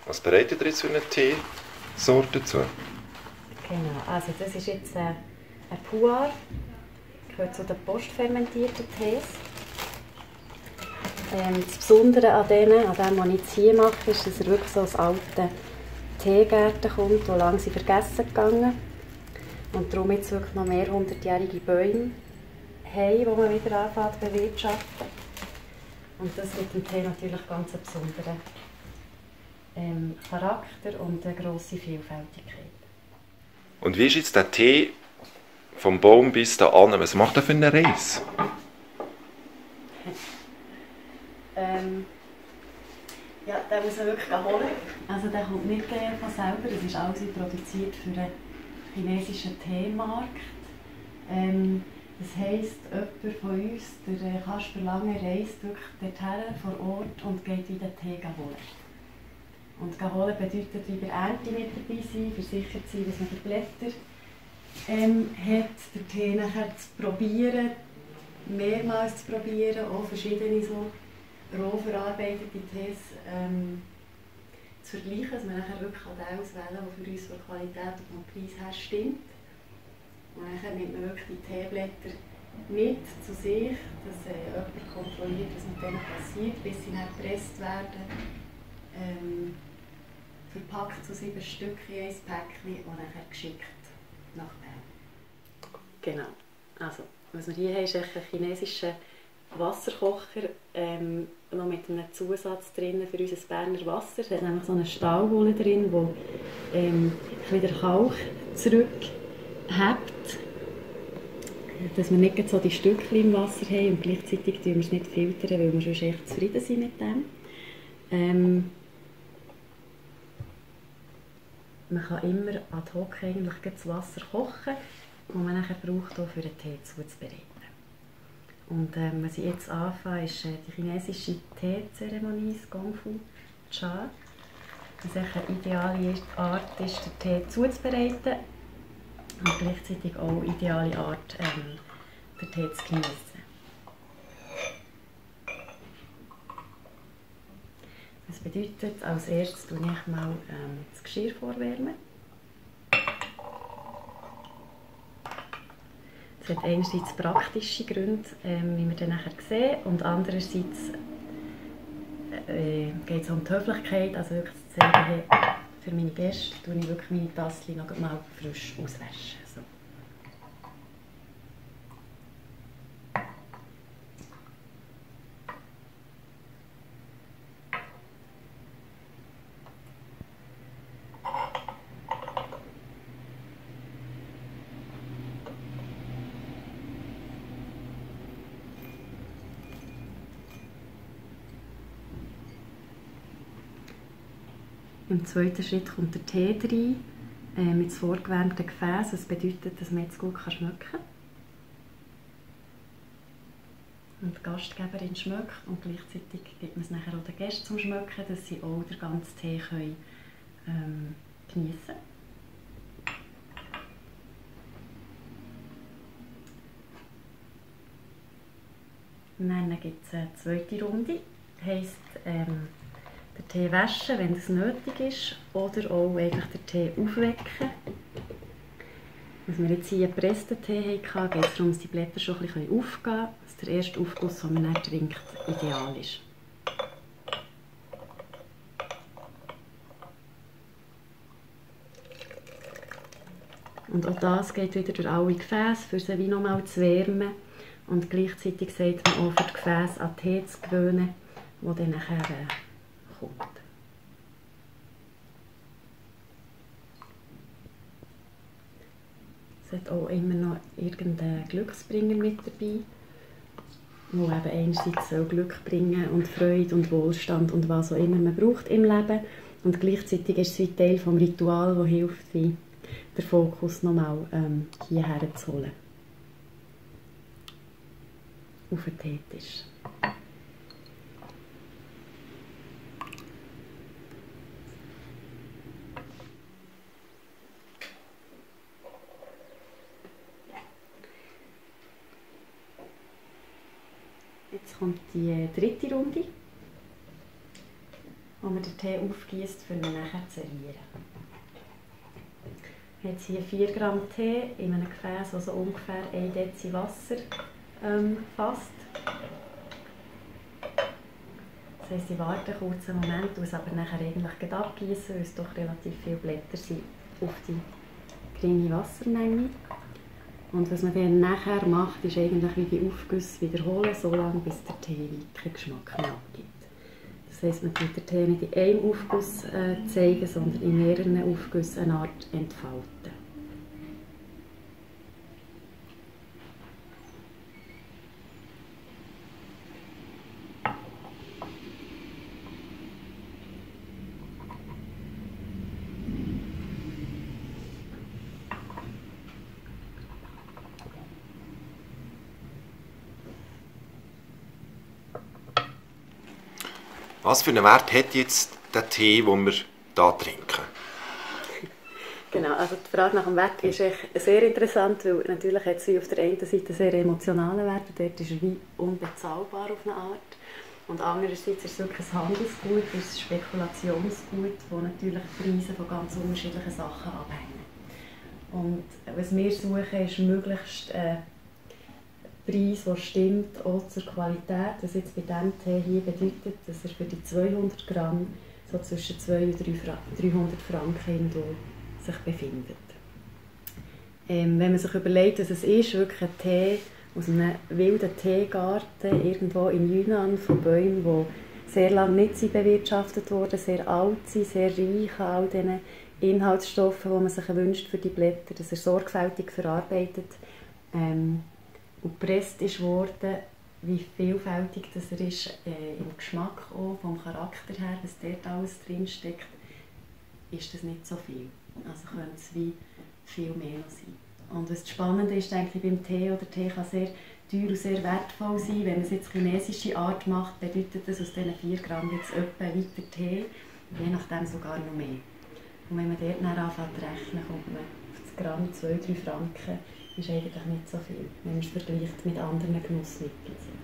Was bereitet ihr jetzt für eine Teesorte dazu? Genau, also das ist jetzt ein Puar, gehört zu den postfermentierten Tees. Das Besondere an dem, was ich jetzt hier mache, ist, dass er wirklich so aus alten Teegärten kommt, die lange vergessen gegangen. Und darum jetzt wirklich noch mehr hundertjährige Bäume haben, die man wieder anfängt zu bewirtschaften. Und das gibt dem Tee natürlich ganz einen besonderen Charakter und eine grosse Vielfältigkeit. Und wie ist jetzt der Tee vom Baum bis da an? Was macht er für eine Reise? Ja, den muss man wirklich holen. Also der kommt nicht von selber. Es ist alles produziert für einen chinesischen Teemarkt. Das heisst, jemand von uns, der Kasper Lange, reist wirklich dorthin vor Ort und geht wieder Tee holen. Und holen bedeutet wieder Ernte mit dabei sein, versichert sein, dass man die Blätter hat, den Tee nachher zu probieren, mehrmals zu probieren, auch verschiedene so roh verarbeitete Tees zu vergleichen, dass man nachher wirklich den auswählen, der für uns von Qualität und vom Preis her stimmt. Und dann nimmt man wirklich die Teeblätter mit zu sich, dass jemand kontrolliert, was mit denen passiert, bis sie dann gepresst werden. Verpackt zu 7 Stück in ein Päckchen und dann geschickt nach Bern. Genau. Also, was wir hier haben, ist ein chinesischer Wasserkocher, noch mit einem Zusatz drin für unser Berner Wasser. Es hat nämlich so eine Stahlwolle drin, die wieder Kalk zurückhebt, dass wir nicht so die Stückchen im Wasser haben und gleichzeitig filtern wir es nicht, filtern, weil wir sonst echt zufrieden sind mit dem. Man kann immer ad hoc eigentlich das Wasser kochen, das man nachher braucht, um für den Tee zuzubereiten. Und was ich jetzt anfange, ist die chinesische Teezeremonie, das Gongfu Cha. Das eine ideale Art ist, den Tee zuzubereiten und gleichzeitig auch eine ideale Art, den Tee zu genießen. Das bedeutet, als erstes tue ich mal das Geschirr vorwärmen. Das hat einerseits praktische Gründe, wie wir dann nachher sehen, und andererseits geht es um die Höflichkeit, also wirklich zu sagen, hey, für meine Gäste tue ich wirklich meine Tassen noch mal frisch auswaschen. So. Im zweiten Schritt kommt der Tee rein, mit vorgewärmten Gefäß. Das bedeutet, dass man jetzt gut schmecken kann. Und die Gastgeberin schmeckt und gleichzeitig gibt man es nachher auch den Gästen zum Schmecken, dass sie auch den ganzen Tee können, geniessen können. Und dann gibt es eine zweite Runde, heisst, den Tee waschen, wenn es nötig ist, oder auch einfach den Tee aufwecken. Als wir jetzt hier einen gepressten Tee hatten, geht es darum, dass die Blätter schon ein bisschen aufgehen können, dass der erste Aufguss, den man dann trinkt, ideal ist. Und auch das geht wieder durch alle Gefäße, für sie wie nochmal zu wärmen. Und gleichzeitig sagt man auch, für die Gefäße an Tee zu gewöhnen, der dann nachher kommt. Es hat auch immer noch irgendeinen Glücksbringer mit dabei, der eben einerseits Glück bringen und Freude und Wohlstand und was auch immer man braucht im Leben. Und gleichzeitig ist es wie Teil des Rituals, das hilft, wie den Fokus nochmal hierher zu holen. Auf den Teetisch. Jetzt kommt die dritte Runde. wo man den Tee aufgießt, um ihn nachher zu servieren. Jetzt hier 4 Gramm Tee in einem Gefäß, das so ungefähr 1 Dezi Wasser fasst. Das heisst, ich warte einen kurzen Moment, muss aber nachher eigentlich abgießen, weil es doch relativ viele Blätter sind auf die geringe Wassermenge. Und was man dann nachher macht, ist eigentlich wie die Aufgüsse wiederholen, so lange bis der Tee keinen Geschmack mehr abgibt. Das heisst, man tut den Tee nicht in einem Aufguss zeigen, sondern in mehreren Aufgüssen eine Art entfalten. Was für einen Wert hat jetzt der Tee, den wir hier trinken? Genau, also die Frage nach dem Wert ist echt sehr interessant, weil natürlich hat sie auf der einen Seite einen sehr emotionalen Wert und dort ist er wie unbezahlbar auf eine Art. Und andererseits ist es wirklich ein Handelsgut, ein Spekulationsgut, wo natürlich die Preise von ganz unterschiedlichen Sachen abhängen. Und was wir suchen, ist möglichst Preis, der stimmt, auch zur Qualität. Was jetzt bei diesem Tee hier bedeutet, dass er für die 200 Gramm so zwischen 200 und 300 Franken sich befindet. Wenn man sich überlegt, dass es ist, wirklich ein Tee aus einem wilden Teegarten irgendwo im Yunnan von Bäumen, die sehr lange nicht bewirtschaftet wurden, sehr alt sind, sehr reich an all diesen Inhaltsstoffen, die man sich wünscht für die Blätter, dass er sorgfältig verarbeitet und gepresst ist worden, wie vielfältig das er ist, im Geschmack auch, vom Charakter her, was dort alles drinsteckt, ist das nicht so viel. Also könnte es wie viel mehr noch sein. Und was das Spannende ist, denke ich, beim Tee, oder Tee kann sehr teuer und sehr wertvoll sein. Wenn man es jetzt chinesische Art macht, bedeutet das aus diesen 4 Gramm jetzt etwa weiter Tee, je nachdem sogar noch mehr. Und wenn man dort dann anfängt zu rechnen, kommt man auf das Gramm 2-3 Franken. Das ist eigentlich nicht so viel, wenn man es vergleicht mit anderen Genussmitteln.